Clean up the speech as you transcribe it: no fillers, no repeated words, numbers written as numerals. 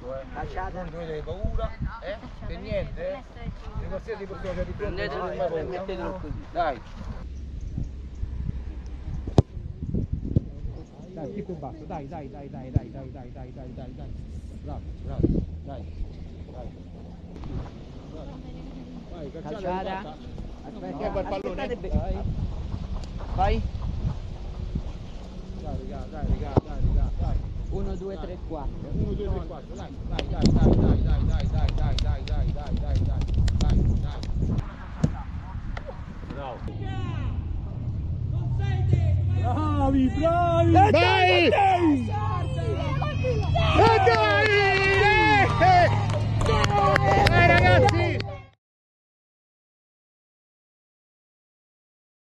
tutto, non dovete paura, per niente, di qualsiasi persona di fronte non avete mai paura. Mettetelo così, dai. Dai, chi più basso, dai. Bravo, dai. Vai, Calciata. Aspetta, il pallone. Vai. Dai. 1, 2, 3, 4. 1, 2, 3, 4, dai. Bravo. Bravi! Vai!